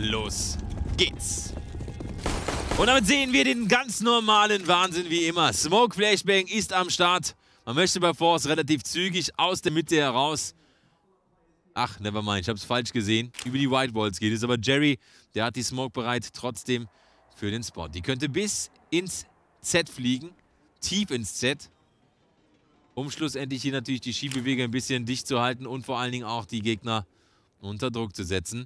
los geht's. Und damit sehen wir den ganz normalen Wahnsinn wie immer. Smoke Flashbang ist am Start. Man möchte bei Force relativ zügig aus der Mitte heraus. Ach, nevermind, ich habe es falsch gesehen. Über die White Walls geht es, aber Jerry, der hat die Smoke bereit, trotzdem für den Spot. Die könnte bis ins Z fliegen, tief ins Z, um schlussendlich hier natürlich die Skibeweger ein bisschen dicht zu halten und vor allen Dingen auch die Gegner unter Druck zu setzen.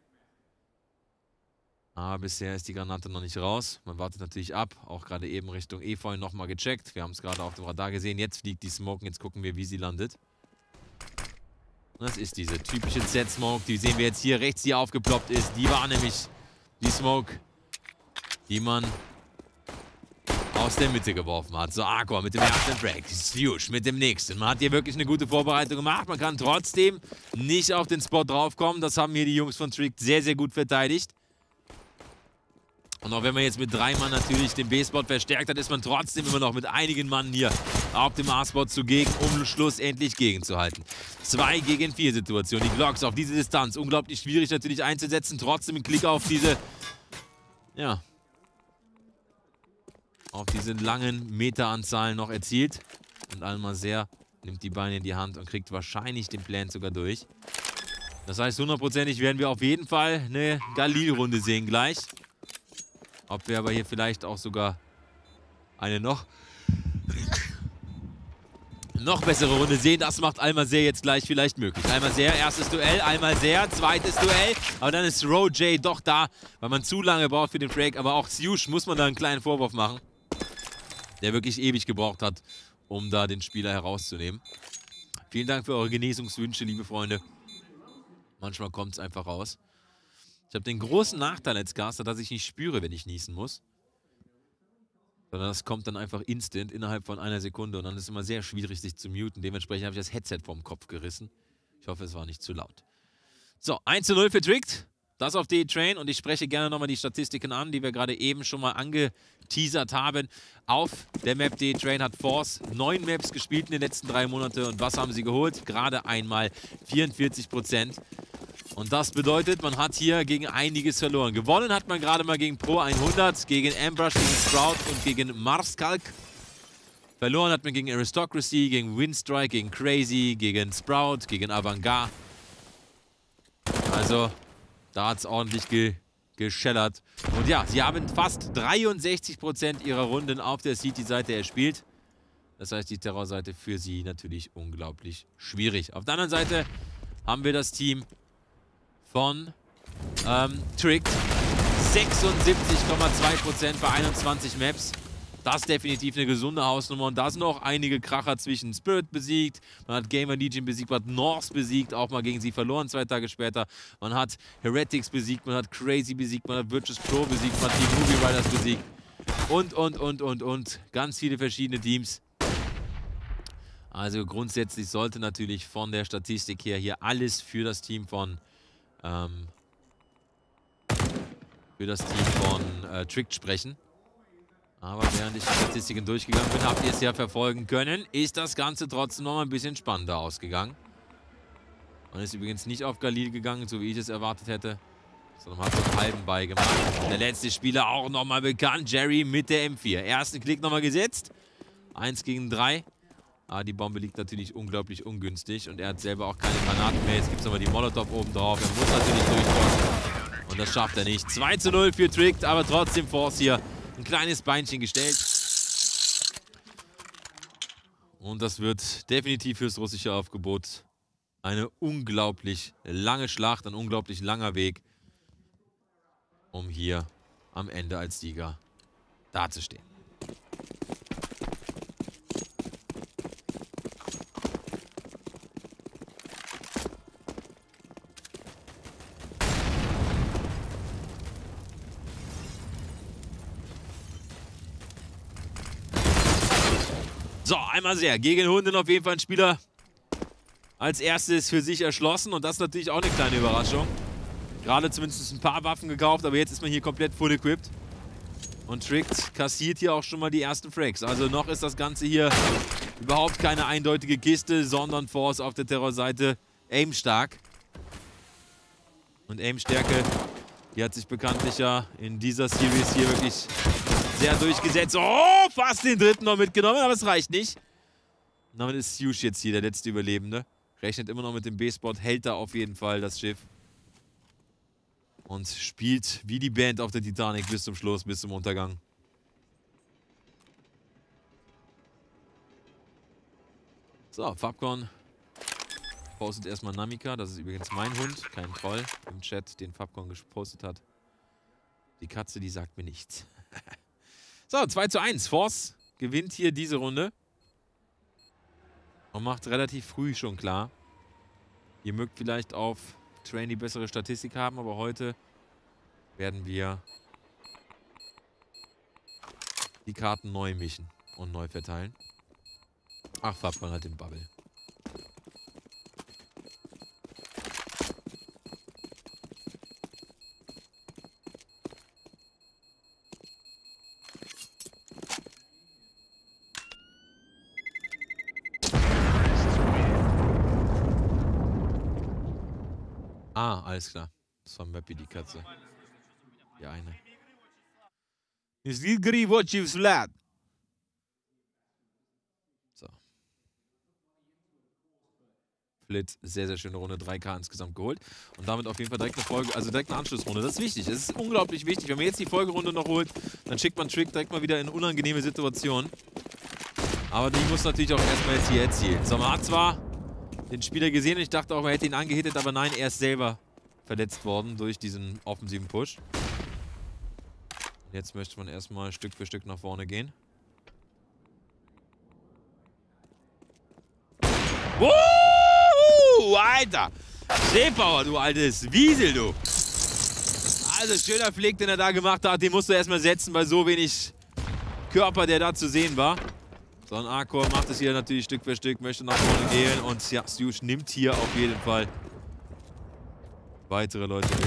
Aber bisher ist die Granate noch nicht raus. Man wartet natürlich ab. Auch gerade eben Richtung Efeu nochmal gecheckt. Wir haben es gerade auf dem Radar gesehen. Jetzt fliegt die Smoke. Jetzt gucken wir, wie sie landet. Das ist diese typische Z-Smoke. Die sehen wir jetzt hier rechts, die aufgeploppt ist. Die war nämlich die Smoke, die man aus der Mitte geworfen hat. So, Aqua mit dem ersten Frag. Huge mit dem nächsten. Man hat hier wirklich eine gute Vorbereitung gemacht. Man kann trotzdem nicht auf den Spot draufkommen. Das haben hier die Jungs von Tricked sehr, sehr gut verteidigt. Und auch wenn man jetzt mit 3 Mann natürlich den B-Spot verstärkt hat, ist man trotzdem immer noch mit einigen Mann hier auf dem A-Spot zugegen, um schlussendlich gegenzuhalten. 2 gegen 4 Situation. Die Glocks auf diese Distanz. Unglaublich schwierig natürlich einzusetzen. Trotzdem ein Klick auf diese, ja, auf diese langen Meteranzahlen noch erzielt. Und Almaser nimmt die Beine in die Hand und kriegt wahrscheinlich den Plan sogar durch. Das heißt, hundertprozentig werden wir auf jeden Fall eine Galil-Runde sehen gleich. Ob wir aber hier vielleicht auch sogar eine noch bessere Runde sehen, das macht Almaser jetzt gleich vielleicht möglich. Almaser, erstes Duell, Almaser, zweites Duell. Aber dann ist Rojay doch da, weil man zu lange braucht für den Frag. Aber auch Siush muss man da einen kleinen Vorwurf machen, der wirklich ewig gebraucht hat, um da den Spieler herauszunehmen. Vielen Dank für eure Genesungswünsche, liebe Freunde. Manchmal kommt es einfach raus. Ich habe den großen Nachteil als Caster, dass ich nicht spüre, wenn ich niesen muss. Sondern das kommt dann einfach instant, innerhalb von einer Sekunde. Und dann ist es immer sehr schwierig, sich zu muten. Dementsprechend habe ich das Headset vom Kopf gerissen. Ich hoffe, es war nicht zu laut. So, 1:0 für Tricked. Das auf D-Train. Und ich spreche gerne nochmal die Statistiken an, die wir gerade eben schon mal angeteasert haben. Auf der Map D-Train hat Force 9 Maps gespielt in den letzten 3 Monaten. Und was haben sie geholt? Gerade einmal 44%. Und das bedeutet, man hat hier gegen einiges verloren. Gewonnen hat man gerade mal gegen Pro 100, gegen Ambrush, gegen Sprout und gegen Marskalk. Verloren hat man gegen Aristocracy, gegen Windstrike, gegen Crazy, gegen Sprout, gegen Avantgarde. Also, da hat es ordentlich geschellert. Und ja, sie haben fast 63% ihrer Runden auf der CT-Seite erspielt. Das heißt, die Terror-Seite für sie natürlich unglaublich schwierig. Auf der anderen Seite haben wir das Team von Tricked. 76,2% bei 21 Maps. Das ist definitiv eine gesunde Hausnummer. Und da sind noch einige Kracher zwischen Spirit besiegt. Man hat Gamer Legion besiegt, man hat Norse besiegt, auch mal gegen sie verloren 2 Tage später. Man hat Heretics besiegt, man hat Crazy besiegt, man hat Virtus Pro besiegt, man hat die Movie Riders besiegt. Und. Ganz viele verschiedene Teams. Also grundsätzlich sollte natürlich von der Statistik her hier alles für das Team von Tricked sprechen. Aber während ich die Statistiken durchgegangen bin, habt ihr es ja verfolgen können, ist das Ganze trotzdem noch mal ein bisschen spannender ausgegangen. Man ist übrigens nicht auf Galil gegangen, so wie ich es erwartet hätte, sondern hat so einen halben Ball gemacht. Der letzte Spieler auch nochmal bekannt, Jerry mit der M4. Ersten Klick nochmal gesetzt, 1 gegen 3. Aber die Bombe liegt natürlich unglaublich ungünstig und er hat selber auch keine Granaten mehr. Jetzt gibt es nochmal die Molotov oben drauf. Er muss natürlich durchkommen und das schafft er nicht. 2:0 für Tricked, aber trotzdem Force hier ein kleines Beinchen gestellt. Und das wird definitiv fürs russische Aufgebot eine unglaublich lange Schlacht, ein unglaublich langer Weg, um hier am Ende als Sieger dazustehen. So, einmal sehr. Gegen Hunden auf jeden Fall ein Spieler als erstes für sich erschlossen. Und das ist natürlich auch eine kleine Überraschung. Gerade zumindest ein paar Waffen gekauft, aber jetzt ist man hier komplett full equipped. Und Tricked kassiert hier auch schon mal die ersten Frags. Also noch ist das Ganze hier überhaupt keine eindeutige Kiste, sondern Force auf der Terrorseite aim-stark. Und Aim-Stärke Die hat sich bekanntlich ja in dieser Series hier wirklich sehr durchgesetzt. Oh, fast den dritten noch mitgenommen, aber es reicht nicht. Und damit ist Siush jetzt hier der letzte Überlebende. Rechnet immer noch mit dem B-Spot, hält da auf jeden Fall das Schiff. Und spielt wie die Band auf der Titanic bis zum Schluss, bis zum Untergang. So, Fabcon postet erstmal Namika. Das ist übrigens mein Hund, kein Troll im Chat, den Fabcon gepostet hat. Die Katze, die sagt mir nichts. So, 2:1. Force gewinnt hier diese Runde. Und macht relativ früh schon klar. Ihr mögt vielleicht auf Train die bessere Statistik haben, aber heute werden wir die Karten neu mischen und neu verteilen. Ach, Fabcon hat den Bubble. Ah, alles klar. Das war Mappy, die Katze. Die eine. Is Gilgri what you've lad? So. Flit, sehr, sehr schöne Runde. 3K insgesamt geholt. Und damit auf jeden Fall direkt eine Folge, also direkt eine Anschlussrunde. Das ist wichtig. Das ist unglaublich wichtig. Wenn man jetzt die Folgerunde noch holt, dann schickt man Trick direkt mal wieder in unangenehme Situationen. Aber die muss natürlich auch erstmal jetzt hier erzielen. So, man hat zwar den Spieler gesehen und ich dachte auch, er hätte ihn angehittet, aber nein, er ist selber verletzt worden durch diesen offensiven Push. Und jetzt möchte man erstmal Stück für Stück nach vorne gehen. Alter! Seebauer, du altes Wiesel, du! Also, schöner Flick, den er da gemacht hat, den musst du erstmal setzen bei so wenig Körper, der da zu sehen war. So, ein Arcor macht es hier natürlich Stück für Stück, möchte nach vorne gehen und ja, Siush nimmt hier auf jeden Fall weitere Leute mit.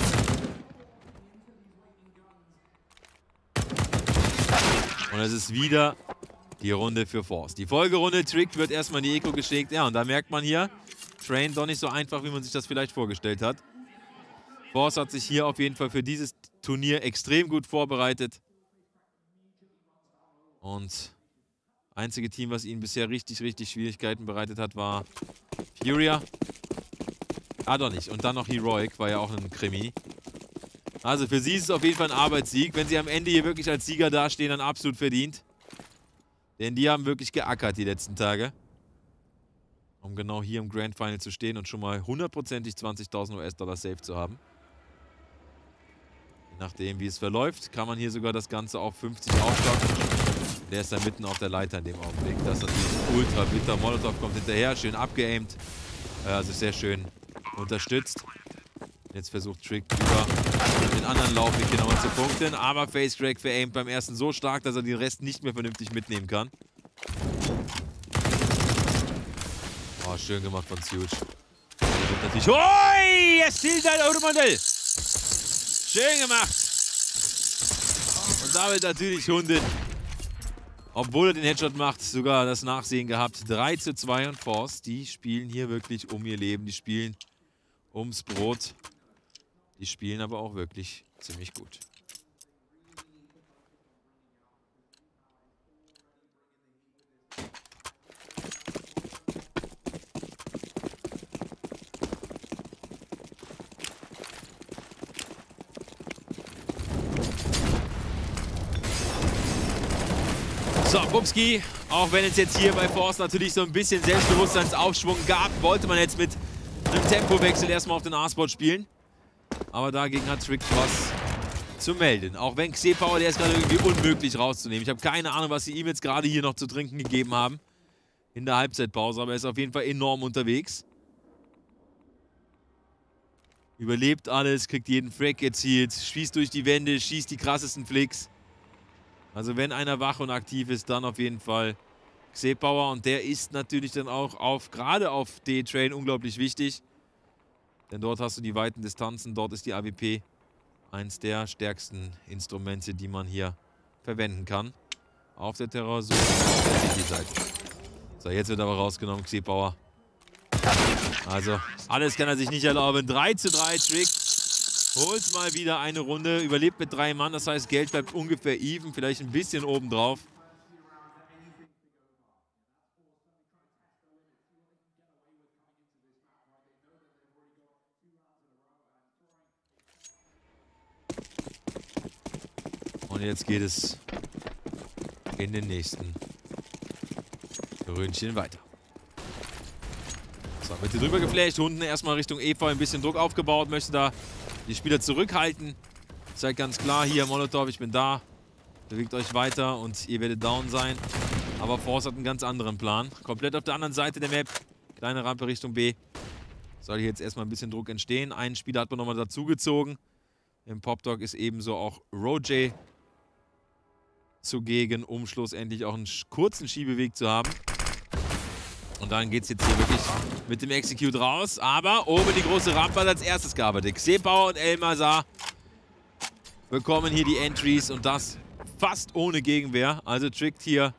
Und es ist wieder die Runde für Force. Die Folgerunde, Trick wird erstmal in die Eco geschickt. Ja, und da merkt man hier, Train doch nicht so einfach, wie man sich das vielleicht vorgestellt hat. Force hat sich hier auf jeden Fall für dieses Turnier extrem gut vorbereitet. Und einzige Team, was ihnen bisher richtig Schwierigkeiten bereitet hat, war Furia. Ah, doch nicht. Und dann noch Heroic, war ja auch ein Krimi. Also für sie ist es auf jeden Fall ein Arbeitssieg. Wenn sie am Ende hier wirklich als Sieger dastehen, dann absolut verdient. Denn die haben wirklich geackert die letzten Tage. Um genau hier im Grand Final zu stehen und schon mal 100%ig 20.000 US-Dollar safe zu haben. Je nachdem, wie es verläuft, kann man hier sogar das Ganze auf 50 aufstocken. Der ist da mitten auf der Leiter in dem Augenblick. Das ist natürlich ultra bitter. Molotov kommt hinterher, schön abgeaimt. Also sehr schön unterstützt. Jetzt versucht Trick über den anderen Laufweg hier nochmal zu punkten. Aber Facecrack veraimt beim ersten so stark, dass er den Rest nicht mehr vernünftig mitnehmen kann. Oh, schön gemacht von Siush. Natürlich. Oi! Er stiehlt ein Automodell! Schön gemacht! Und damit natürlich Hundin. Obwohl er den Headshot macht, sogar das Nachsehen gehabt. 3:2 und Force. Die spielen hier wirklich um ihr Leben. Die spielen ums Brot. Die spielen aber auch wirklich ziemlich gut. So, Bubski, auch wenn es jetzt hier bei Force natürlich so ein bisschen Selbstbewusstseinsaufschwung gab, wollte man jetzt mit einem Tempowechsel erstmal auf den A-Spot spielen. Aber dagegen hat Trick was zu melden. Auch wenn Xepower, der ist gerade irgendwie unmöglich rauszunehmen. Ich habe keine Ahnung, was sie ihm jetzt gerade hier noch zu trinken gegeben haben. In der Halbzeitpause, aber er ist auf jeden Fall enorm unterwegs. Überlebt alles, kriegt jeden Frag erzielt, schießt durch die Wände, schießt die krassesten Flicks. Also wenn einer wach und aktiv ist, dann auf jeden Fall Xepower. Und der ist natürlich dann auch gerade auf D-Train unglaublich wichtig. Denn dort hast du die weiten Distanzen, dort ist die AWP eins der stärksten Instrumente, die man hier verwenden kann. Auf der Terrorsuche, auf der City-Seite. So, jetzt wird aber rausgenommen, Xepower. Also, alles kann er sich nicht erlauben. 3:3 Trick. Holt mal wieder eine Runde, überlebt mit 3 Mann, das heißt, Geld bleibt ungefähr even, vielleicht ein bisschen obendrauf. Und jetzt geht es in den nächsten Röntchen weiter. So, wird hier drüber geflasht. Hunden erstmal Richtung Efeu ein bisschen Druck aufgebaut. Möchte da die Spieler zurückhalten. Zeigt ganz klar hier, Molotov, ich bin da. Bewegt euch weiter und ihr werdet down sein. Aber Force hat einen ganz anderen Plan. Komplett auf der anderen Seite der Map. Kleine Rampe Richtung B. Soll hier jetzt erstmal ein bisschen Druck entstehen. Einen Spieler hat man nochmal dazugezogen. Im Popdog ist ebenso auch Roj zugegen, um schlussendlich auch einen kurzen Schiebeweg zu haben. Und dann geht es jetzt hier wirklich mit dem Execute raus. Aber oben die große Rampe hat als erstes gearbeitet. Xebauer und Elmazar bekommen hier die Entries und das fast ohne Gegenwehr. Also Tricked hier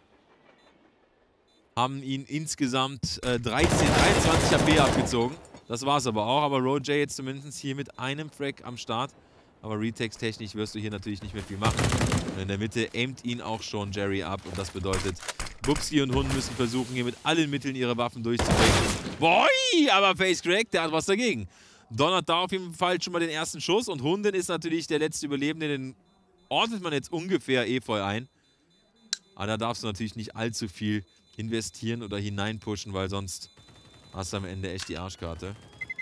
haben ihn insgesamt 23 HP abgezogen. Das war es aber auch. Aber Roj jetzt zumindest hier mit einem Frag am Start. Aber Retext-technisch wirst du hier natürlich nicht mehr viel machen. Und in der Mitte aimt ihn auch schon Jerry ab. Und das bedeutet, Bubski und Hund müssen versuchen, hier mit allen Mitteln ihre Waffen durchzubringen. Boy, aber Face Crack, der hat was dagegen. Donnert da auf jeden Fall schon mal den ersten Schuss. Und Hunden ist natürlich der letzte Überlebende. Den ordnet man jetzt ungefähr Efeu ein. Aber da darfst du natürlich nicht allzu viel investieren oder hineinpushen, weil sonst hast du am Ende echt die Arschkarte.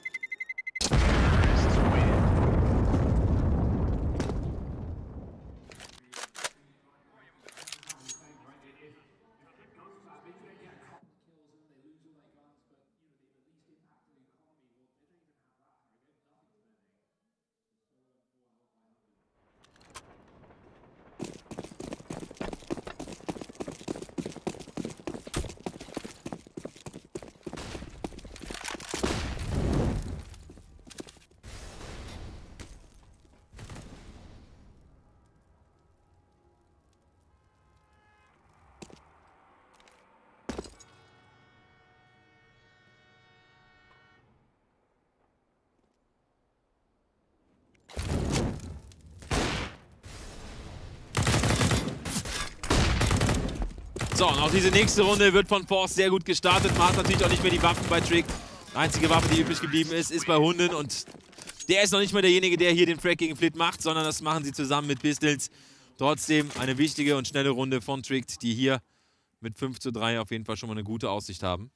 So, und auch diese nächste Runde wird von Force sehr gut gestartet. Man hat natürlich auch nicht mehr die Waffen bei Trick. Die einzige Waffe, die übrig geblieben ist, ist bei Hunden. Und der ist noch nicht mal derjenige, der hier den Frag gegen Flit macht, sondern das machen sie zusammen mit Pistols. Trotzdem eine wichtige und schnelle Runde von Trick, die hier mit 5:3 auf jeden Fall schon mal eine gute Aussicht haben.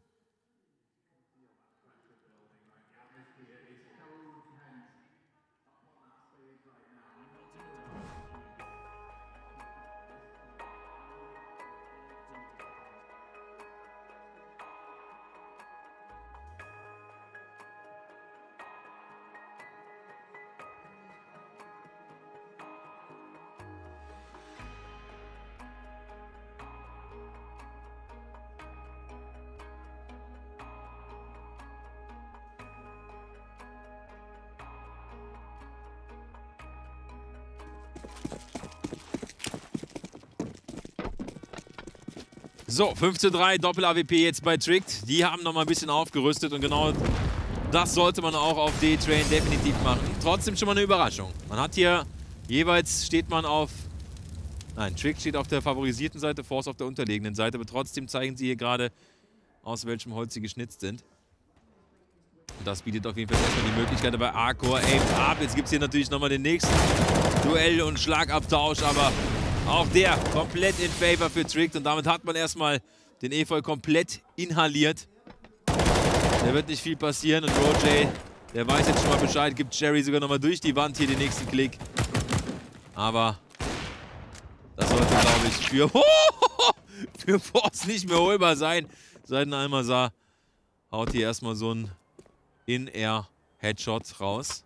So, 5:3, Doppel-AWP jetzt bei Tricked. Die haben nochmal ein bisschen aufgerüstet und genau das sollte man auch auf D-Train definitiv machen. Trotzdem schon mal eine Überraschung. Man hat hier jeweils steht man auf... Nein, Tricked steht auf der favorisierten Seite, Force auf der unterlegenen Seite, aber trotzdem zeigen sie hier gerade, aus welchem Holz sie geschnitzt sind. Und das bietet auf jeden Fall erstmal die Möglichkeit bei Arcor aimed ab. Jetzt gibt es hier natürlich nochmal den nächsten Duell- und Schlagabtausch, aber auch der komplett in Favor für Tricked und damit hat man erstmal den Efeu komplett inhaliert. Da wird nicht viel passieren und Roj, der weiß jetzt schon mal Bescheid, gibt Jerry sogar nochmal durch die Wand hier den nächsten Klick. Aber das sollte, glaube ich, für Force nicht mehr holbar sein. Seiten Elmazar haut hier erstmal so ein In-Air-Headshot raus.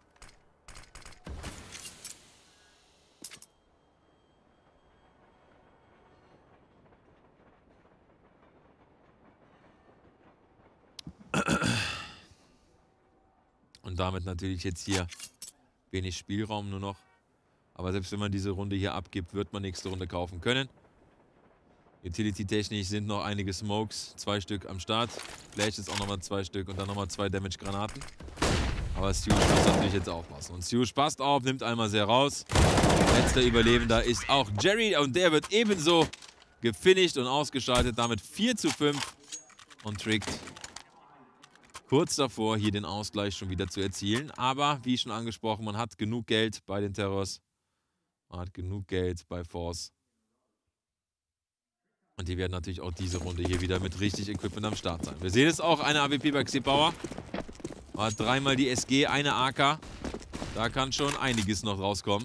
Und damit natürlich jetzt hier wenig Spielraum nur noch. Aber selbst wenn man diese Runde hier abgibt, wird man nächste Runde kaufen können. Utility-technisch sind noch einige Smokes, 2 Stück am Start. Flash ist auch nochmal 2 Stück und dann nochmal 2 Damage-Granaten. Aber Sioux muss natürlich jetzt aufpassen. Und Sioux passt auf, nimmt einmal sehr raus. Letzter Überlebender ist auch Jerry. Und der wird ebenso gefinisht und ausgeschaltet. Damit 4:5. Und Tricked kurz davor, hier den Ausgleich schon wieder zu erzielen. Aber, wie schon angesprochen, man hat genug Geld bei den Terrors. Man hat genug Geld bei Force. Und die werden natürlich auch diese Runde hier wieder mit richtig Equipment am Start sein. Wir sehen jetzt auch eine AWP bei Xepauer. Hat 3-mal die SG, eine AK. Da kann schon einiges noch rauskommen.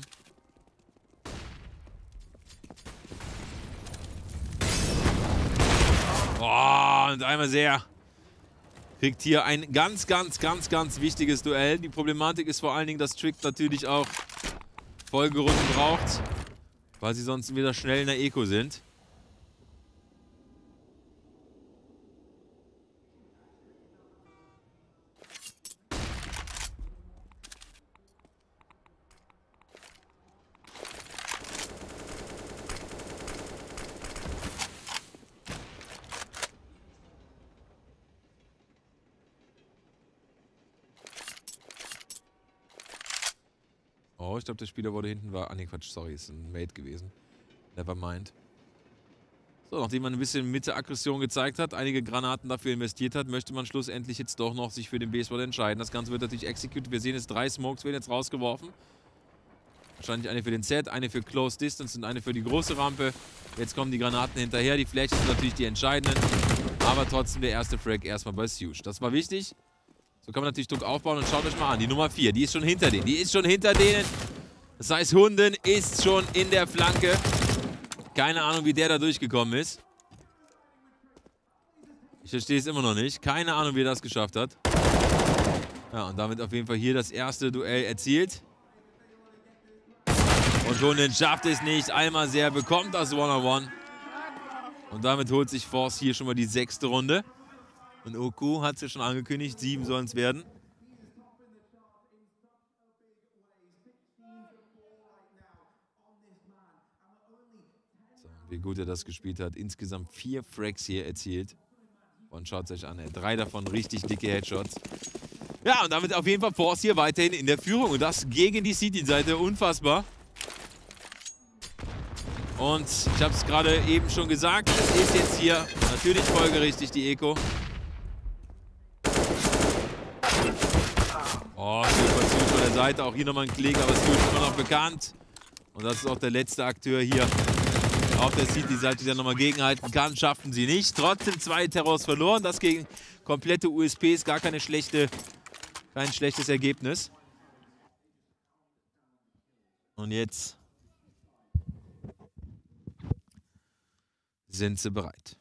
Oh, und einmal sehr. Kriegt hier ein ganz wichtiges Duell. Die Problematik ist vor allen Dingen, dass Tricked natürlich auch Folgerunden braucht, weil sie sonst wieder schnell in der Eco sind. Oh, ich glaube, der Spieler wurde hinten war. Ah, ne, Quatsch, sorry, ist ein Mate gewesen. Nevermind. So, nachdem man ein bisschen Mitte-Aggression gezeigt hat, einige Granaten dafür investiert hat, möchte man schlussendlich jetzt doch noch sich für den B-Spot entscheiden. Das Ganze wird natürlich executed. Wir sehen jetzt 3 Smokes werden jetzt rausgeworfen. Wahrscheinlich eine für den Set, eine für Close Distance und eine für die große Rampe. Jetzt kommen die Granaten hinterher. Die Flashes sind natürlich die entscheidenden. Aber trotzdem der erste Frag erstmal bei Sioux. Das war wichtig. So kann man natürlich Druck aufbauen und schaut euch mal an. Die Nummer 4, die ist schon hinter denen. Die ist schon hinter denen. Das heißt, Hunden ist schon in der Flanke. Keine Ahnung, wie der da durchgekommen ist. Ich verstehe es immer noch nicht. Keine Ahnung, wie er das geschafft hat. Ja, und damit auf jeden Fall hier das erste Duell erzielt. Und Hunden schafft es nicht. Einmal sehr bekommt das One-on-One. Und damit holt sich Force hier schon mal die 6. Runde. Und Oku hat es ja schon angekündigt, 7 sollen es werden. So, wie gut er das gespielt hat. Insgesamt 4 Frags hier erzielt. Und schaut es euch an, 3 davon richtig dicke Headshots. Ja, und damit auf jeden Fall Force hier weiterhin in der Führung. Und das gegen die City-Seite, unfassbar. Und ich habe es gerade eben schon gesagt, es ist jetzt hier natürlich folgerichtig die Eco. Oh, Sioux von der Seite, auch hier nochmal ein Klick, aber Sioux ist immer noch bekannt. Und das ist auch der letzte Akteur hier auf der City-Seite, der nochmal gegenhalten kann. Schaffen sie nicht. Trotzdem 2 Terrors verloren. Das gegen komplette USP ist gar kein schlechtes Ergebnis. Und jetzt sind sie bereit.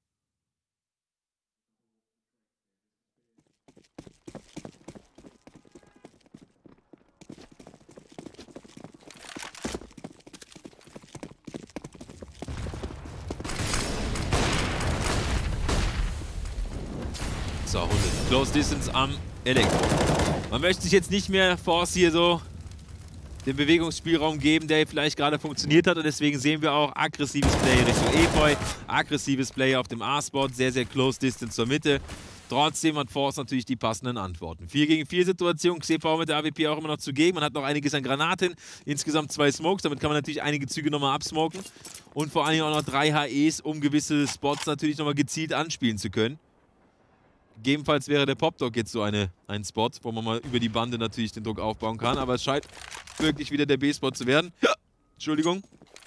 So, 100. Close Distance am Elektro. Man möchte sich jetzt nicht mehr Force hier so den Bewegungsspielraum geben, der vielleicht gerade funktioniert hat. Und deswegen sehen wir auch aggressives Play Richtung Efeu, aggressives Play auf dem A-Spot, sehr, sehr Close Distance zur Mitte. Trotzdem hat Force natürlich die passenden Antworten. 4 gegen 4 Situation, Xepauer mit der AWP auch immer noch zu geben. Man hat noch einiges an Granaten, insgesamt 2 Smokes, damit kann man natürlich einige Züge nochmal absmoken. Und vor allem auch noch 3 HEs, um gewisse Spots natürlich nochmal gezielt anspielen zu können. Gegebenenfalls wäre der Popdog jetzt so ein Spot, wo man mal über die Bande natürlich den Druck aufbauen kann. Aber es scheint wirklich wieder der B-Spot zu werden. Ja, Entschuldigung.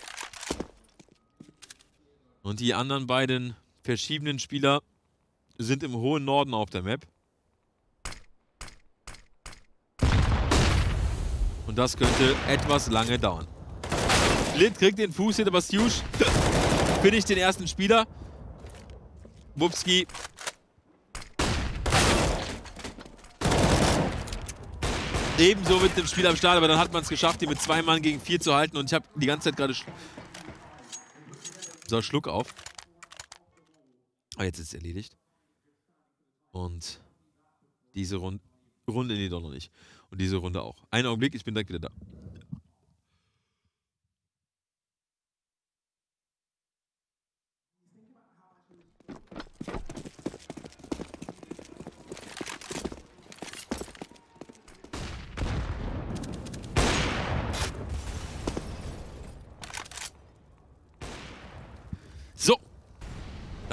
Und die anderen beiden verschiedenen Spieler sind im hohen Norden auf der Map. Und das könnte etwas lange dauern. Split kriegt den Fuß hinter Sioux. Finisht den ersten Spieler. Wupski. Ebenso mit dem Spiel am Start, aber dann hat man es geschafft, hier mit 2 Mann gegen 4 zu halten. Und ich habe die ganze Zeit gerade so, Schluck auf. Aber jetzt ist es erledigt. Und diese Runde, nee, doch noch nicht. Und diese Runde auch. Einen Augenblick, ich bin direkt wieder da.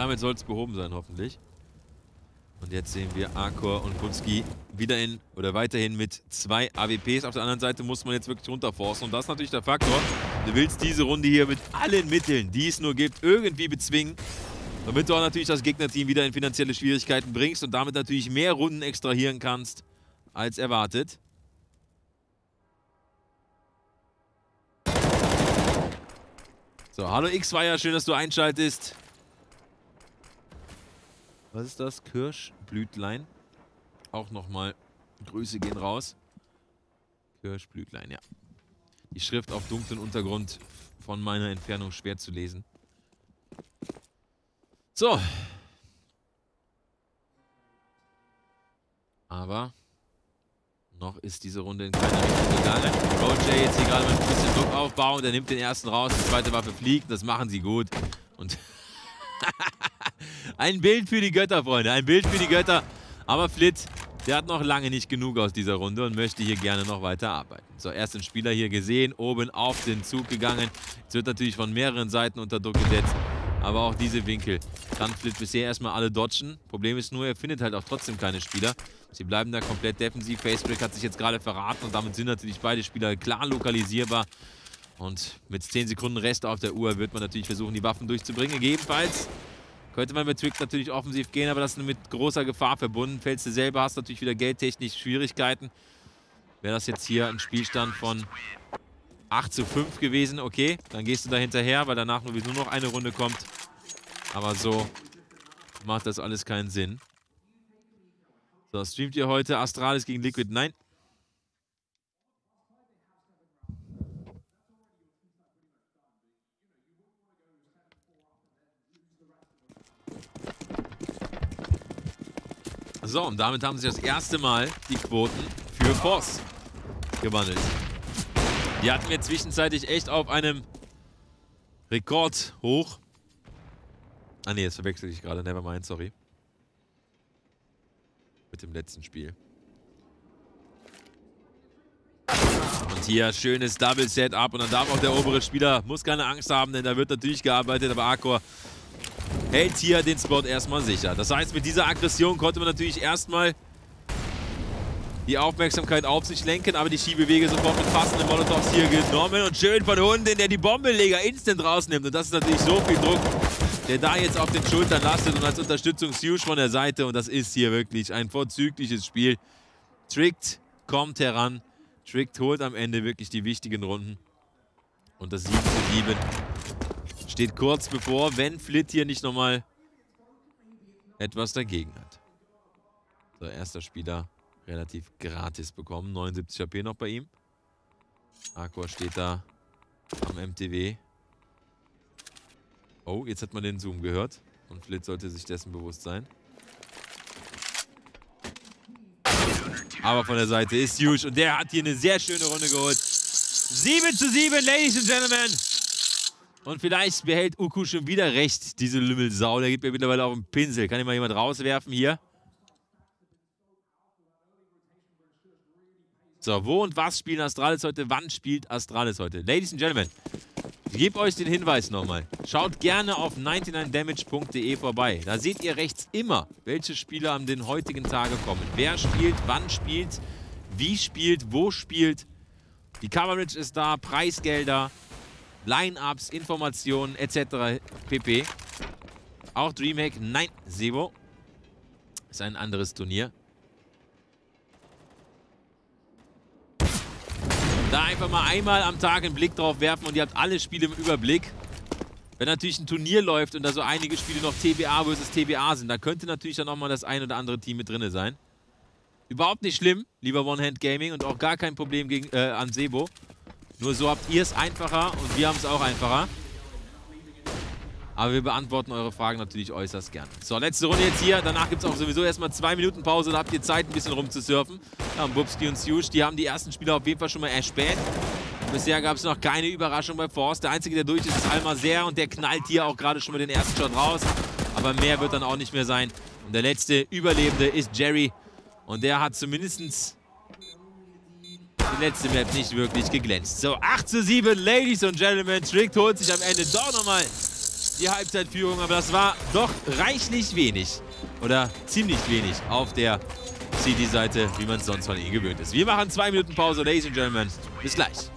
Damit soll es behoben sein, hoffentlich. Und jetzt sehen wir Arcor und Punski weiterhin mit 2 AWPs. Auf der anderen Seite muss man jetzt wirklich runterforcen. Und das ist natürlich der Faktor. Du willst diese Runde hier mit allen Mitteln, die es nur gibt, irgendwie bezwingen. Damit du auch natürlich das Gegnerteam wieder in finanzielle Schwierigkeiten bringst und damit natürlich mehr Runden extrahieren kannst, als erwartet. So, hallo X-Wire, schön, dass du einschaltest. Was ist das? Kirschblütlein. Auch nochmal Grüße gehen raus. Kirschblütlein, ja. Die Schrift auf dunklen Untergrund von meiner Entfernung schwer zu lesen. So. Aber noch ist diese Runde in keine Richtung gegangen. RoJ jetzt hier gerade mal ein bisschen Druck aufbauen. Der nimmt den ersten raus, die zweite Waffe fliegt. Das machen sie gut. Und ein Bild für die Götter, Freunde. Ein Bild für die Götter. Aber Flit, der hat noch lange nicht genug aus dieser Runde und möchte hier gerne noch weiter arbeiten. So, erst den Spieler hier gesehen, oben auf den Zug gegangen. Jetzt wird natürlich von mehreren Seiten unter Druck gesetzt. Aber auch diese Winkel kann Flit bisher erstmal alle dodgen. Problem ist nur, er findet halt auch trotzdem keine Spieler. Sie bleiben da komplett defensiv. Facebreak hat sich jetzt gerade verraten und damit sind natürlich beide Spieler klar lokalisierbar. Und mit 10 Sekunden Rest auf der Uhr wird man natürlich versuchen, die Waffen durchzubringen. Gegebenenfalls könnte man mit Trick natürlich offensiv gehen, aber das ist mit großer Gefahr verbunden. Fällst du selber, hast natürlich wieder geldtechnisch Schwierigkeiten. Wäre das jetzt hier ein Spielstand von 8:5 gewesen, okay, dann gehst du da hinterher, weil danach nur noch eine Runde kommt. Aber so macht das alles keinen Sinn. So, streamt ihr heute Astralis gegen Liquid? Nein. So, und damit haben sich das erste Mal die Quoten für Force gewandelt. Die hatten wir zwischenzeitlich echt auf einem Rekord hoch. Ah ne, jetzt verwechsel ich gerade. Nevermind, sorry. Mit dem letzten Spiel. Und hier schönes Double Setup. Und dann darf auch der obere Spieler, muss keine Angst haben, denn da wird natürlich gearbeitet. Aber Arcor hält hier den Spot erstmal sicher. Das heißt, mit dieser Aggression konnte man natürlich erstmal die Aufmerksamkeit auf sich lenken, aber die Schiebewege sofort mit passenden Molotovs hier genommen und schön von Hunden, der die Bombeleger instant rausnimmt. Und das ist natürlich so viel Druck, der da jetzt auf den Schultern lastet und als Unterstützung Siush von der Seite. Und das ist hier wirklich ein vorzügliches Spiel. Tricked kommt heran. Tricked holt am Ende wirklich die wichtigen Runden. Und das 7:7 steht kurz bevor, wenn Flit hier nicht nochmal etwas dagegen hat. So, erster Spieler relativ gratis bekommen. 79 HP noch bei ihm. Arcor steht da am MTW. Oh, jetzt hat man den Zoom gehört. Und Flit sollte sich dessen bewusst sein. Aber von der Seite ist Siush und der hat hier eine sehr schöne Runde geholt. 7:7, Ladies and Gentlemen. Und vielleicht behält Uku schon wieder recht, diese Lümmelsau. Der gibt mir mittlerweile auf den Pinsel. Kann hier mal jemand rauswerfen hier? So, wo und was spielen Astralis heute? Wann spielt Astralis heute? Ladies and Gentlemen, ich gebe euch den Hinweis nochmal. Schaut gerne auf 99damage.de vorbei. Da seht ihr rechts immer, welche Spieler an den heutigen Tagen kommen. Wer spielt, wann spielt, wie spielt, wo spielt. Die Coverage ist da, Preisgelder, Line-Ups, Informationen etc. pp. Auch Dreamhack, nein, Sebo. Ist ein anderes Turnier. Da einfach mal einmal am Tag einen Blick drauf werfen und ihr habt alle Spiele im Überblick. Wenn natürlich ein Turnier läuft und da so einige Spiele noch TBA versus TBA sind, da könnte natürlich dann auch mal das ein oder andere Team mit drin sein. Überhaupt nicht schlimm, lieber One-Hand Gaming, und auch gar kein Problem gegen, an Sebo. Nur so habt ihr es einfacher und wir haben es auch einfacher. Aber wir beantworten eure Fragen natürlich äußerst gerne. So, letzte Runde jetzt hier. Danach gibt es auch sowieso erstmal 2 Minuten Pause. Da habt ihr Zeit, ein bisschen rumzusurfen. Ja, und Bubski und Siush, die haben die ersten Spieler auf jeden Fall schon mal erspäht. Bisher gab es noch keine Überraschung bei Force. Der Einzige, der durch ist, ist Almazer und der knallt hier auch gerade schon mal den ersten Shot raus. Aber mehr wird dann auch nicht mehr sein. Und der letzte Überlebende ist Jerry. Und der hat zumindest die letzte Map nicht wirklich geglänzt. So, 8:7, Ladies und Gentlemen. Tricked holt sich am Ende doch nochmal die Halbzeitführung, aber das war doch reichlich wenig. Oder ziemlich wenig auf der CD-Seite, wie man es sonst von ihnen gewöhnt ist. Wir machen 2 Minuten Pause, Ladies and Gentlemen. Bis gleich.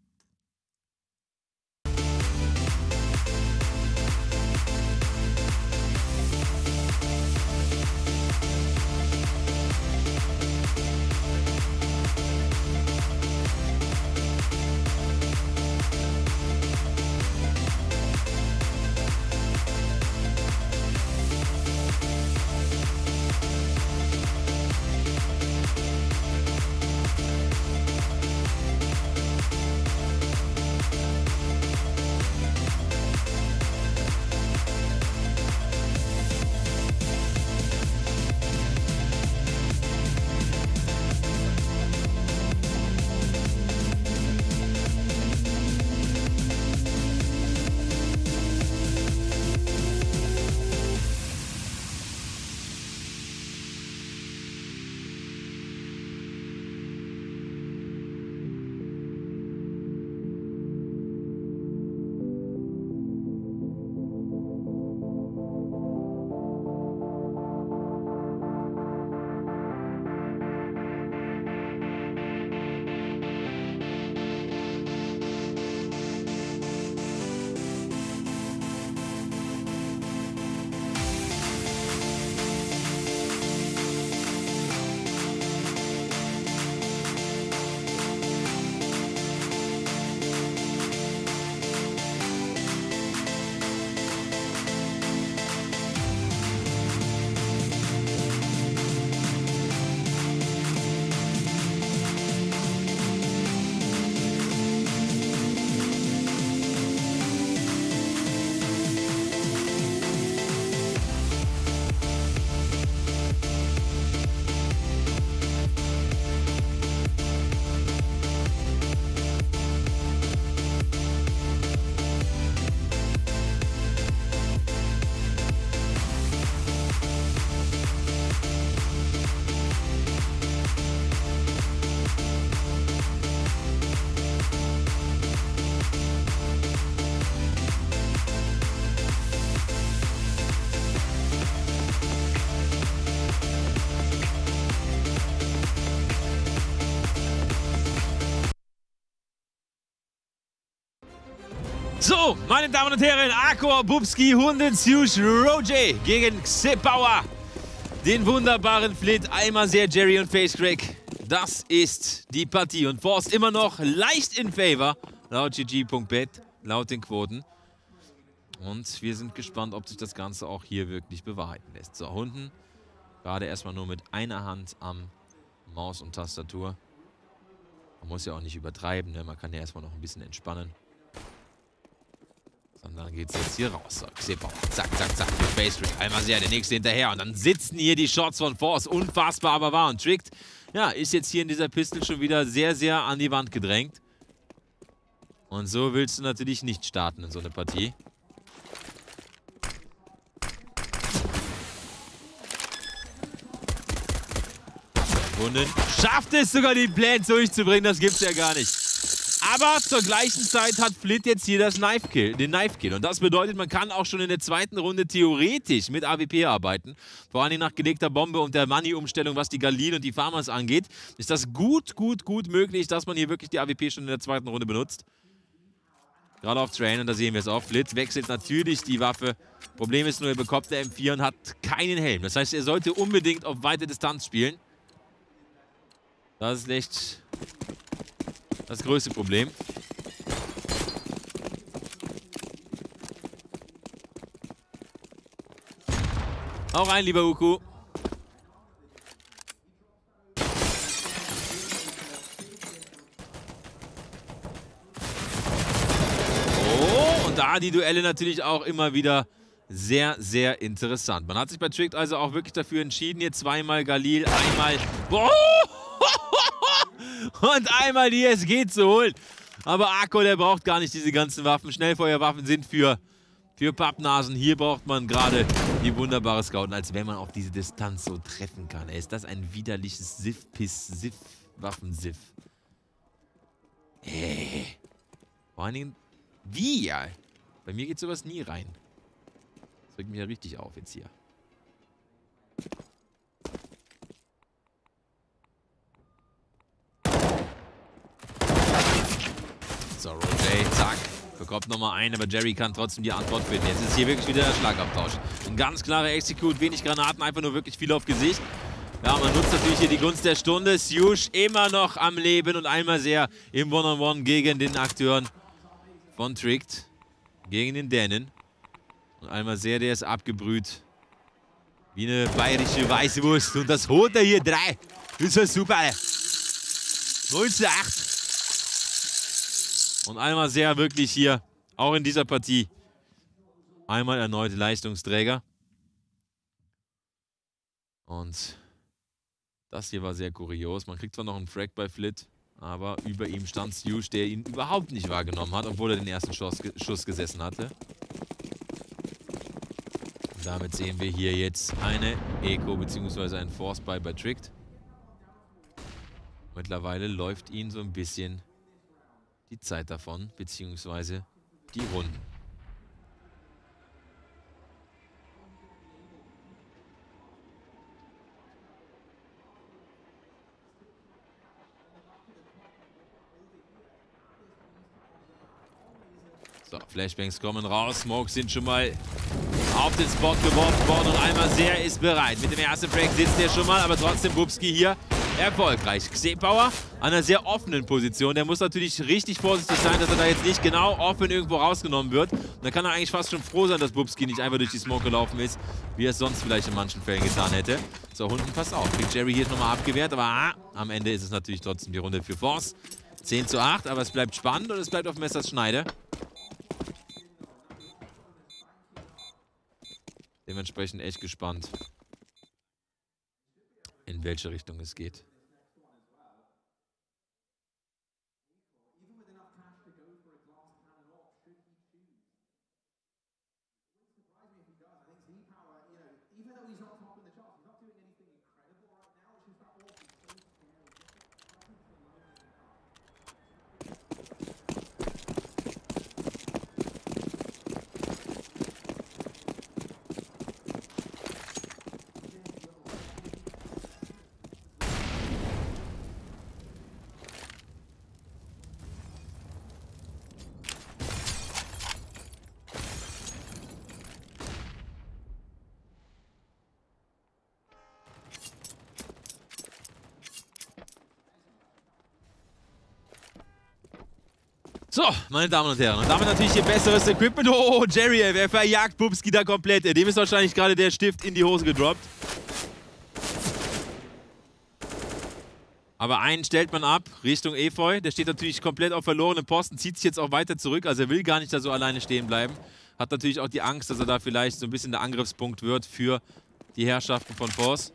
So, meine Damen und Herren, Akor, Bubski, Hunden, Siush, Roger gegen Xepauer. Den wunderbaren Flit, einmal sehr Jerry und Facecrack. Das ist die Partie. Und Force immer noch leicht in Favor, laut GG.bet, laut den Quoten. Und wir sind gespannt, ob sich das Ganze auch hier wirklich bewahrheiten lässt. So, Hunden, gerade erstmal nur mit einer Hand am Maus und Tastatur. Man muss ja auch nicht übertreiben, ne? Man kann ja erstmal noch ein bisschen entspannen. Und dann geht's jetzt hier raus. So, Xepauer. Zack, zack, zack. Mit Facecrack. Einmal sehr, der nächste hinterher. Und dann sitzen hier die Shots von Force. Unfassbar, aber wahr. Und Tricked, ja, ist jetzt hier in dieser Pistol schon wieder sehr, sehr an die Wand gedrängt. Und so willst du natürlich nicht starten in so eine Partie. Wunden schafft es sogar, die Plants durchzubringen. Das gibt's ja gar nicht. Aber zur gleichen Zeit hat Flit jetzt hier den Knife Kill. Und das bedeutet, man kann auch schon in der zweiten Runde theoretisch mit AWP arbeiten. Vor allem nach gelegter Bombe und der Money-Umstellung, was die Galil und die Farmers angeht, ist das gut möglich, dass man hier wirklich die AWP schon in der zweiten Runde benutzt. Gerade auf Train, und da sehen wir es auch. Flit wechselt natürlich die Waffe. Problem ist nur, er bekommt der M4 und hat keinen Helm. Das heißt, er sollte unbedingt auf weite Distanz spielen. Das ist echt das größte Problem. Hau rein, lieber Uku. Oh, und da die Duelle natürlich auch immer wieder sehr, sehr interessant. Man hat sich bei Tricked also auch wirklich dafür entschieden, hier zweimal Galil, einmal... Boah! Und einmal die SG zu holen. Aber Akor, der braucht gar nicht diese ganzen Waffen. Schnellfeuerwaffen sind für Pappnasen. Hier braucht man gerade die wunderbare Scouten, als wenn man auf diese Distanz so treffen kann. Ey, ist das ein widerliches Waffensiff. Vor allen Dingen, wie ja? Bei mir geht sowas nie rein. Das regt mich ja richtig auf jetzt hier. So, Roger, zack. Bekommt nochmal einen, aber Jerry kann trotzdem die Antwort finden. Jetzt ist hier wirklich wieder der Schlagabtausch. Ein ganz klarer Execute, wenig Granaten, einfach nur wirklich viel auf Gesicht. Ja, man nutzt natürlich hier die Gunst der Stunde. Siush immer noch am Leben und einmal sehr im One-on-One gegen den Akteuren von Tricked. Gegen den Dänen. Und einmal sehr, der ist abgebrüht. Wie eine bayerische Weißwurst. Und das holt er hier 3. Das ist ja super. 0:8. Und einmal sehr wirklich hier, auch in dieser Partie, einmal erneut Leistungsträger. Und das hier war sehr kurios. Man kriegt zwar noch einen Frag bei Flit, aber über ihm stand Siush, der ihn überhaupt nicht wahrgenommen hat, obwohl er den ersten Schuss gesessen hatte. Und damit sehen wir hier jetzt eine Eco bzw. ein Force Buy bei Tricked. Mittlerweile läuft ihn so ein bisschen die Zeit davon, beziehungsweise die Runden. So, Flashbangs kommen raus, Smokes sind schon mal auf den Spot geworfen worden und einmal sehr ist bereit. Mit dem ersten Frag sitzt er schon mal, aber trotzdem Bubski hier erfolgreich. Xepauer an einer sehr offenen Position. Der muss natürlich richtig vorsichtig sein, dass er da jetzt nicht genau offen irgendwo rausgenommen wird. Und dann kann er eigentlich fast schon froh sein, dass Bubski nicht einfach durch die Smoke gelaufen ist, wie er es sonst vielleicht in manchen Fällen getan hätte. So, Hunden, pass auf. Big Jerry hier nochmal abgewehrt, aber am Ende ist es natürlich trotzdem die Runde für Force. 10:8, aber es bleibt spannend und es bleibt auf Messers Schneide. Dementsprechend echt gespannt, in welche Richtung es geht. So, meine Damen und Herren, und damit natürlich hier besseres Equipment. Oh, Jerry, wer verjagt Bubski da komplett? Dem ist wahrscheinlich gerade der Stift in die Hose gedroppt. Aber einen stellt man ab, Richtung Efeu. Der steht natürlich komplett auf verlorenem Posten, zieht sich jetzt auch weiter zurück. Also er will gar nicht da so alleine stehen bleiben. Hat natürlich auch die Angst, dass er da vielleicht so ein bisschen der Angriffspunkt wird für die Herrschaften von Force.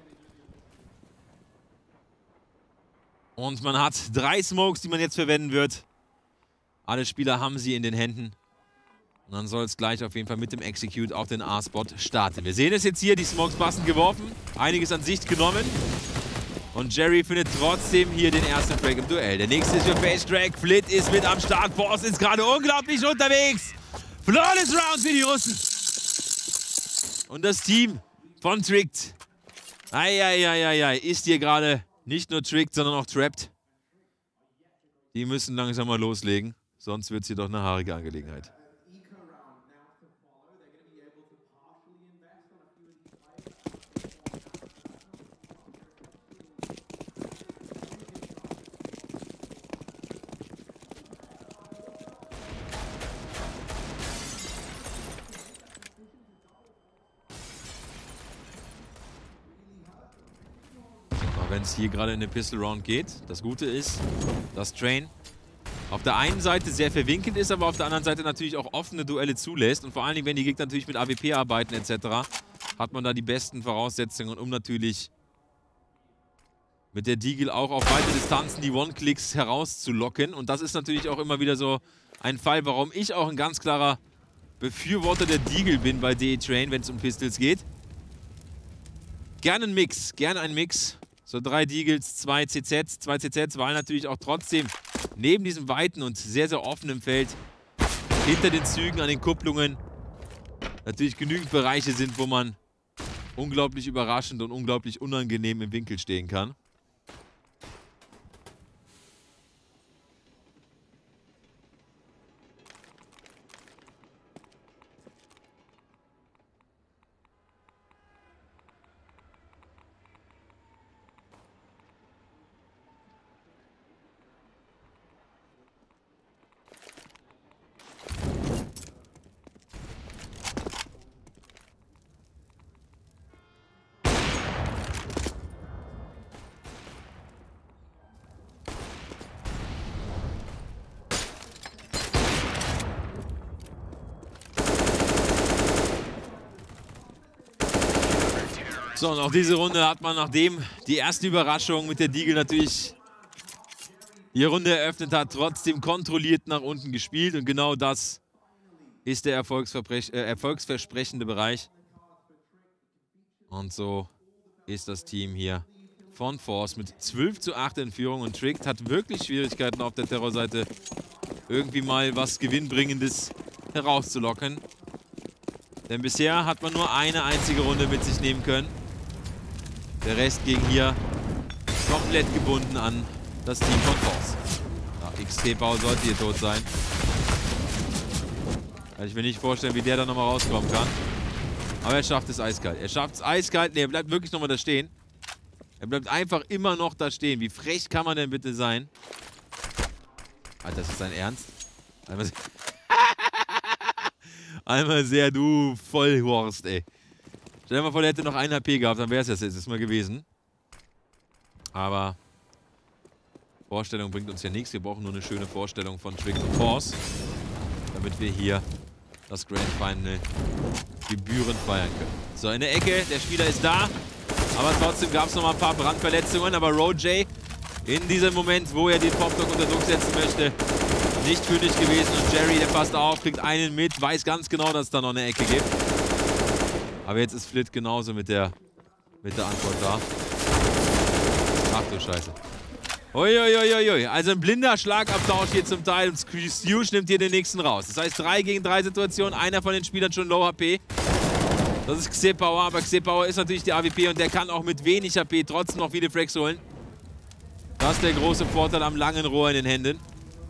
Und man hat 3 Smokes, die man jetzt verwenden wird. Alle Spieler haben sie in den Händen. Und dann soll es gleich auf jeden Fall mit dem Execute auf den A-Spot starten. Wir sehen es jetzt hier, die Smokes passend geworfen. Einiges an Sicht genommen. Und Jerry findet trotzdem hier den ersten Frag im Duell. Der nächste ist für Facetrack. Flit ist mit am Start. Force ist gerade unglaublich unterwegs. Flawless Round für die Russen. Und das Team von Tricked. Ist hier gerade nicht nur Tricked, sondern auch Trapped. Die müssen langsam mal loslegen. Sonst wird es hier doch eine haarige Angelegenheit. Wenn es hier gerade in eine Pistol Round geht. Das Gute ist, dass Train auf der einen Seite sehr verwinkelt ist, aber auf der anderen Seite natürlich auch offene Duelle zulässt. Und vor allen Dingen, wenn die Gegner natürlich mit AWP arbeiten etc., hat man da die besten Voraussetzungen, um natürlich mit der Deagle auch auf weite Distanzen die One-Clicks herauszulocken. Und das ist natürlich auch immer wieder so ein Fall, warum ich auch ein ganz klarer Befürworter der Deagle bin bei DE Train, wenn es um Pistols geht. Gerne ein Mix, gerne ein Mix. So 3 Deagles, 2 CZs, weil natürlich auch trotzdem neben diesem weiten und sehr, sehr offenen Feld hinter den Zügen an den Kupplungen natürlich genügend Bereiche sind, wo man unglaublich überraschend und unglaublich unangenehm im Winkel stehen kann. So, und auch diese Runde hat man, nachdem die erste Überraschung mit der Deagle natürlich die Runde eröffnet hat, trotzdem kontrolliert nach unten gespielt. Und genau das ist der erfolgsversprechende Bereich. Und so ist das Team hier von Force mit 12:8 in Führung. Und Tricked hat wirklich Schwierigkeiten auf der Terrorseite, irgendwie mal was Gewinnbringendes herauszulocken. Denn bisher hat man nur eine einzige Runde mit sich nehmen können. Der Rest ging hier komplett gebunden an das Team von Force. Ja, XT-Bau sollte hier tot sein. Kann ich mir nicht vorstellen, wie der da nochmal rauskommen kann. Aber er schafft es eiskalt. Er schafft es eiskalt. Ne, er bleibt wirklich nochmal da stehen. Er bleibt einfach immer noch da stehen. Wie frech kann man denn bitte sein? Alter, das ist sein Ernst? Einmal sehr, du Vollhorst, ey. Stell dir mal vor, der hätte noch 1 HP gehabt, dann wäre es jetzt mal gewesen. Aber Vorstellung bringt uns ja nichts. Wir brauchen nur eine schöne Vorstellung von Tricked und Force, damit wir hier das Grand Final gebührend feiern können. So, in der Ecke, der Spieler ist da. Aber trotzdem gab es noch mal ein paar Brandverletzungen. Aber RoJ in diesem Moment, wo er den Popdog unter Druck setzen möchte, nicht fündig gewesen. Und Jerry, der passt auf, kriegt einen mit, weiß ganz genau, dass es da noch eine Ecke gibt. Aber jetzt ist Flit genauso mit der Antwort da. Ach du Scheiße. Uiuiuiui. Also ein blinder Schlagabtausch hier zum Teil. Und Styush nimmt hier den nächsten raus. Das heißt 3 gegen 3 Situation. Einer von den Spielern schon Low HP. Das ist Xepower. Aber Xepower ist natürlich die AWP und der kann auch mit wenig HP trotzdem noch viele Frags holen. Das ist der große Vorteil am langen Rohr in den Händen.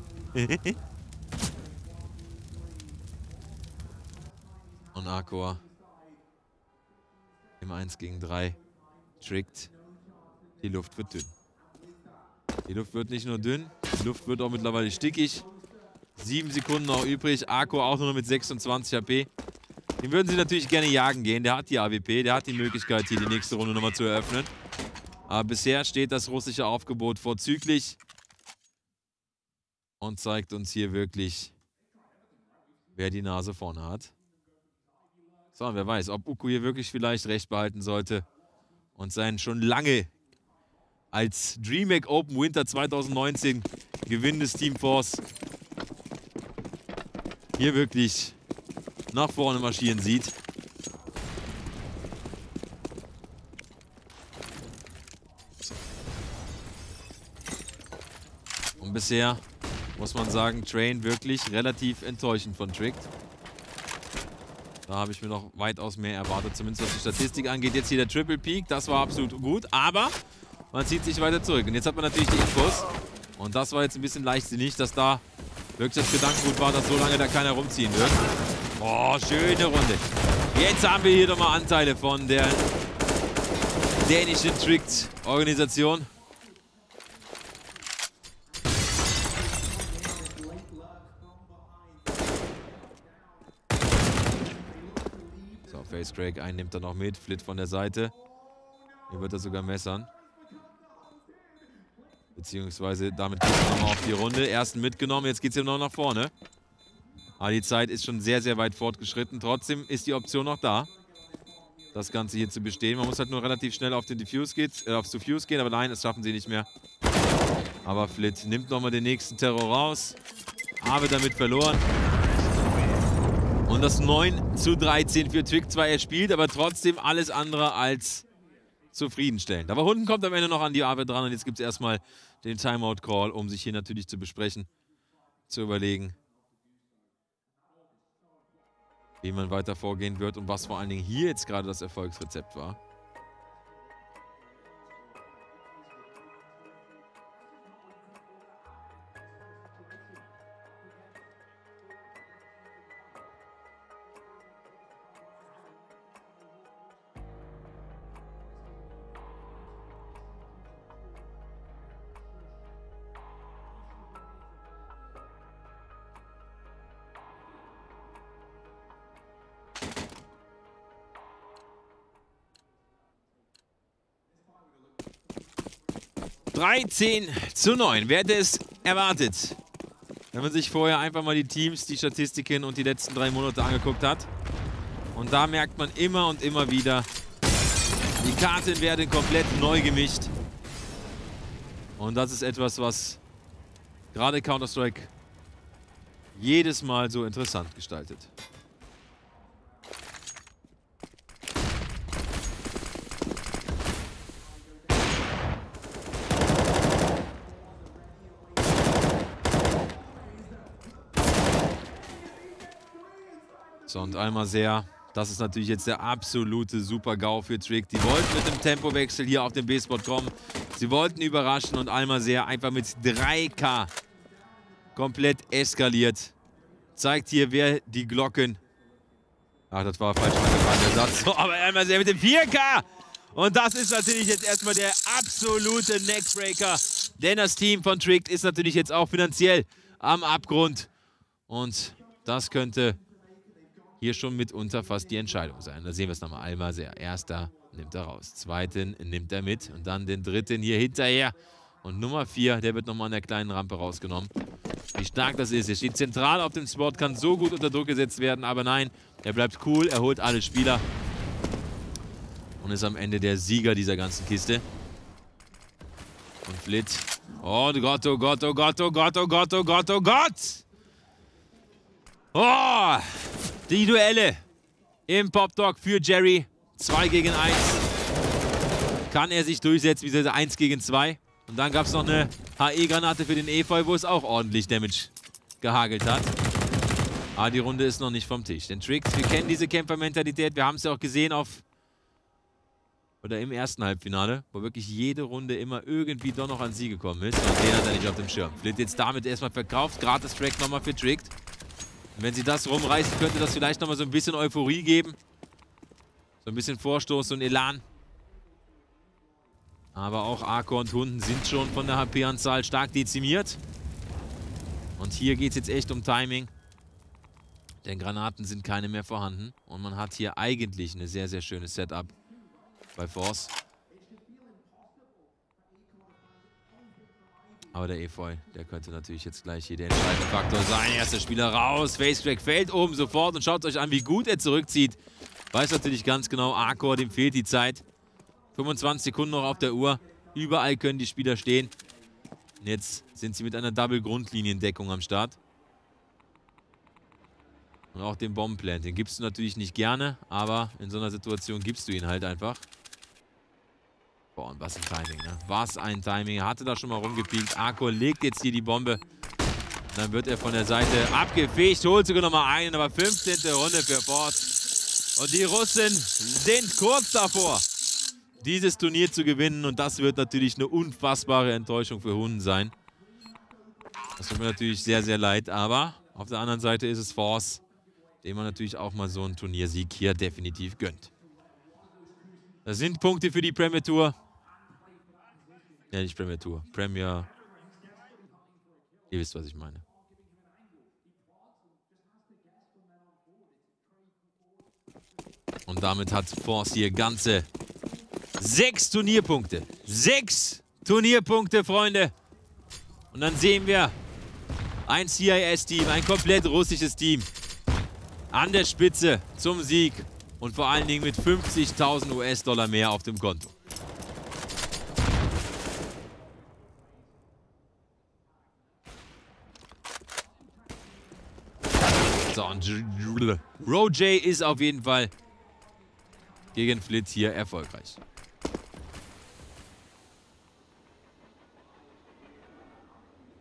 Und Arcor im 1 gegen 3 Tricked. Die Luft wird dünn. Die Luft wird nicht nur dünn, die Luft wird auch mittlerweile stickig. 7 Sekunden noch übrig. Arcor auch nur noch mit 26 HP. Den würden sie natürlich gerne jagen gehen. Der hat die AWP, der hat die Möglichkeit, hier die nächste Runde nochmal zu eröffnen. Aber bisher steht das russische Aufgebot vorzüglich. Und zeigt uns hier wirklich, wer die Nase vorne hat. So, und wer weiß, ob Uku hier wirklich vielleicht recht behalten sollte und sein schon lange als DreamHack Open Winter 2019 gewinnendes Team Force hier wirklich nach vorne marschieren sieht. Und bisher muss man sagen, Train wirklich relativ enttäuschend von Tricked. Da habe ich mir noch weitaus mehr erwartet, zumindest was die Statistik angeht. Jetzt hier der Triple Peak, das war absolut gut, aber man zieht sich weiter zurück. Und jetzt hat man natürlich die Infos. Und das war jetzt ein bisschen leichtsinnig, dass da wirklich das Gedankengut war, dass so lange da keiner rumziehen wird. Oh, schöne Runde. Jetzt haben wir hier nochmal Anteile von der dänischen Tricked-Organisation. Face Craig, einen nimmt er noch mit, Flit von der Seite. Hier wird er sogar messern. Beziehungsweise damit geht es nochmal auf die Runde. Ersten mitgenommen, jetzt geht es hier noch nach vorne. Aber die Zeit ist schon sehr, sehr weit fortgeschritten. Trotzdem ist die Option noch da, das Ganze hier zu bestehen. Man muss halt nur relativ schnell auf den aufs Diffuse gehen, aber nein, das schaffen sie nicht mehr. Aber Flit nimmt nochmal den nächsten Terror raus. Habe damit verloren. Und das 9:13 für Tricked. Zwar er spielt, aber trotzdem alles andere als zufriedenstellend. Aber Hunden kommt am Ende noch an die Arbeit dran und jetzt gibt es erstmal den Timeout-Call, um sich hier natürlich zu besprechen, zu überlegen, wie man weiter vorgehen wird und was vor allen Dingen hier jetzt gerade das Erfolgsrezept war. (13:9). Wer hätte es erwartet? Wenn man sich vorher einfach mal die Teams, die Statistiken und die letzten 3 Monate angeguckt hat. Und da merkt man immer und immer wieder, die Karten werden komplett neu gemischt. Und das ist etwas, was gerade Counter-Strike jedes Mal so interessant gestaltet. So, und einmal sehr, das ist natürlich jetzt der absolute Super-GAU für Trick. Die wollten mit dem Tempowechsel hier auf den B-Spot kommen. Sie wollten überraschen und einmal sehr einfach mit 3K komplett eskaliert. Zeigt hier, wer die Glocken... Ach, das war falsch angefangen, der Satz. So, aber einmal sehr mit dem 4K. Und das ist natürlich jetzt erstmal der absolute Neckbreaker. Denn das Team von Trick ist natürlich jetzt auch finanziell am Abgrund. Und das könnte hier schon mitunter fast die Entscheidung sein. Da sehen wir es nochmal. Almaser, erster nimmt er raus. Zweiten nimmt er mit. Und dann den dritten hier hinterher. Und Nummer 4, der wird nochmal an der kleinen Rampe rausgenommen. Wie stark das ist. Er steht zentral auf dem Spot, kann so gut unter Druck gesetzt werden. Aber nein, er bleibt cool, er holt alle Spieler. Und ist am Ende der Sieger dieser ganzen Kiste. Und Flit. Oh Gott, oh Gott, oh Gott, oh Gott, oh Gott, oh Gott, oh Gott. Oh! Die Duelle im Popdog für Jerry. 2 gegen 1. Kann er sich durchsetzen, wie gesagt, 1 gegen 2. Und dann gab es noch eine HE-Granate für den Efeu, wo es auch ordentlich Damage gehagelt hat. Aber die Runde ist noch nicht vom Tisch. Denn Tricks, wir kennen diese Kämpfermentalität. Wir haben es ja auch gesehen im ersten Halbfinale, wo wirklich jede Runde immer irgendwie doch noch an sie gekommen ist. Und den hat er nicht auf dem Schirm. Flit jetzt damit erstmal verkauft. Gratis Track nochmal für Tricked. Und wenn sie das rumreißen, könnte das vielleicht nochmal so ein bisschen Euphorie geben. So ein bisschen Vorstoß und Elan. Aber auch Arcor und Hunden sind schon von der HP-Anzahl stark dezimiert. Und hier geht es jetzt echt um Timing. Denn Granaten sind keine mehr vorhanden. Und man hat hier eigentlich eine sehr, sehr schöne Setup bei Force. Aber der Efeu, der könnte natürlich jetzt gleich hier der entscheidende Faktor sein. Erster Spieler raus. Facecrack fällt oben sofort. Und schaut euch an, wie gut er zurückzieht. Weiß natürlich ganz genau, Arcor, dem fehlt die Zeit. 25 Sekunden noch auf der Uhr. Überall können die Spieler stehen. Und jetzt sind sie mit einer Double-Grundliniendeckung am Start. Und auch den Bombenplant, den gibst du natürlich nicht gerne, aber in so einer Situation gibst du ihn halt einfach. Boah, und was ein Timing, ne? Was ein Timing. Er hatte da schon mal rumgepiekt. Arcor legt jetzt hier die Bombe. Und dann wird er von der Seite abgefegt, holt sogar nochmal einen, aber 15. Runde für Force. Und die Russen sind kurz davor, dieses Turnier zu gewinnen. Und das wird natürlich eine unfassbare Enttäuschung für Hunden sein. Das tut mir natürlich sehr, sehr leid. Aber auf der anderen Seite ist es Force, dem man natürlich auch mal so einen Turniersieg hier definitiv gönnt. Das sind Punkte für die Premier Tour. Ja, nicht Premier Tour. Premier. Ihr wisst, was ich meine. Und damit hat Force hier ganze 6 Turnierpunkte. 6 Turnierpunkte, Freunde. Und dann sehen wir ein CIS-Team, ein komplett russisches Team an der Spitze zum Sieg und vor allen Dingen mit 50.000 US-Dollar mehr auf dem Konto. So, und Roj ist auf jeden Fall gegen Flit hier erfolgreich.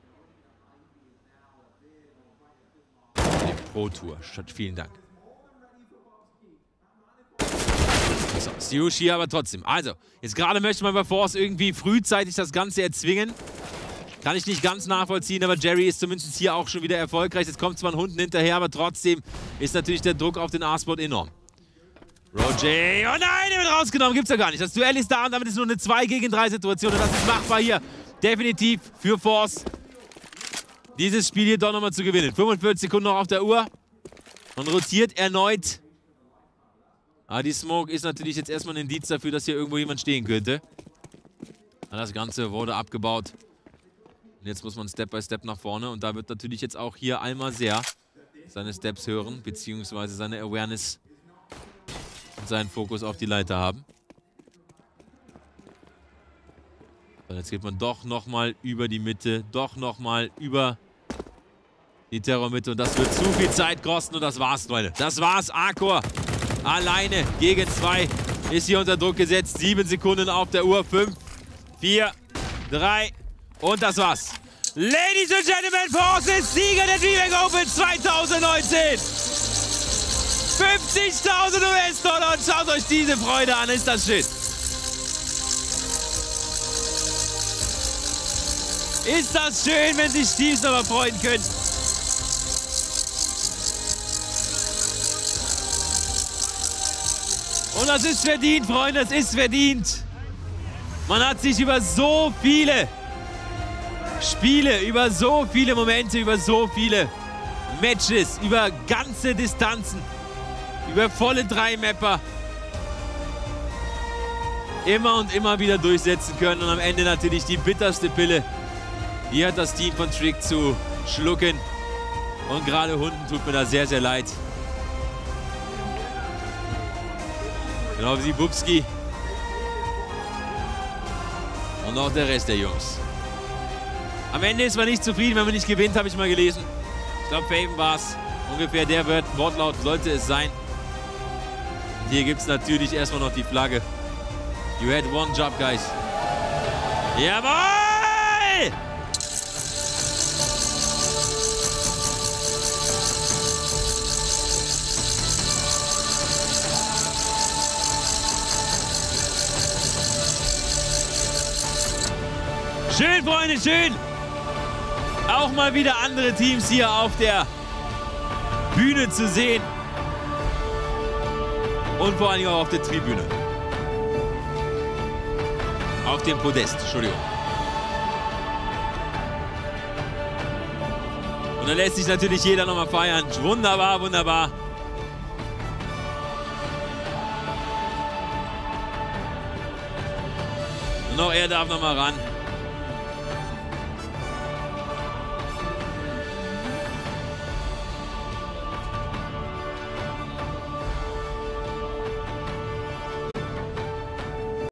Die Pro Tour. Vielen Dank. So, Siush hier aber trotzdem. Also, jetzt gerade möchte man bei Force irgendwie frühzeitig das Ganze erzwingen. Kann ich nicht ganz nachvollziehen, aber Jerry ist zumindest hier auch schon wieder erfolgreich. Jetzt kommt zwar ein Hund hinterher, aber trotzdem ist natürlich der Druck auf den A-Spot enorm. Roger, oh nein, der wird rausgenommen, gibt's ja gar nicht. Das Duell ist da und damit ist nur eine 2-gegen-3 Situation und das ist machbar hier. Definitiv für Force, dieses Spiel hier doch nochmal zu gewinnen. 45 Sekunden noch auf der Uhr. Man rotiert erneut. Aber die Smoke ist natürlich jetzt erstmal ein Indiz dafür, dass hier irgendwo jemand stehen könnte. Das Ganze wurde abgebaut. Und jetzt muss man Step by Step nach vorne. Und da wird natürlich jetzt auch hier Almaser seine Steps hören, beziehungsweise seine Awareness und seinen Fokus auf die Leiter haben. Und jetzt geht man doch nochmal über die Mitte, doch nochmal über die Terrormitte. Und das wird zu viel Zeit kosten und das war's, Leute. Das war's. Arcor alleine gegen 2 ist hier unter Druck gesetzt. 7 Sekunden auf der Uhr. 5, 4, 3 und das war's. Ladies and Gentlemen, Force ist Sieger der DreamHack Open 2019. 50.000 US-Dollar und schaut euch diese Freude an. Ist das schön. Ist das schön, wenn sich Teams nochmal freuen können. Und das ist verdient, Freunde, das ist verdient. Man hat sich über so viele Spiele, über so viele Momente, über so viele Matches, über ganze Distanzen, über volle 3-Mapper immer und immer wieder durchsetzen können. Und am Ende natürlich die bitterste Pille. Die hat das Team von Trick zu schlucken. Und gerade Hunden tut mir da sehr, sehr leid. Genau wie Bubski. Und auch der Rest der Jungs. Am Ende ist man nicht zufrieden, wenn man nicht gewinnt, habe ich mal gelesen. Ich glaube, Faven war es. Ungefähr der Wortlaut sollte es sein. Und hier gibt es natürlich erstmal noch die Flagge. You had one job, guys. Jawohl! Schön, Freunde, schön. Auch mal wieder andere Teams hier auf der Bühne zu sehen. Und vor allen Dingen auch auf der Tribüne. Auf dem Podest, Entschuldigung. Und da lässt sich natürlich jeder nochmal feiern. Wunderbar, wunderbar. Und auch er darf nochmal ran.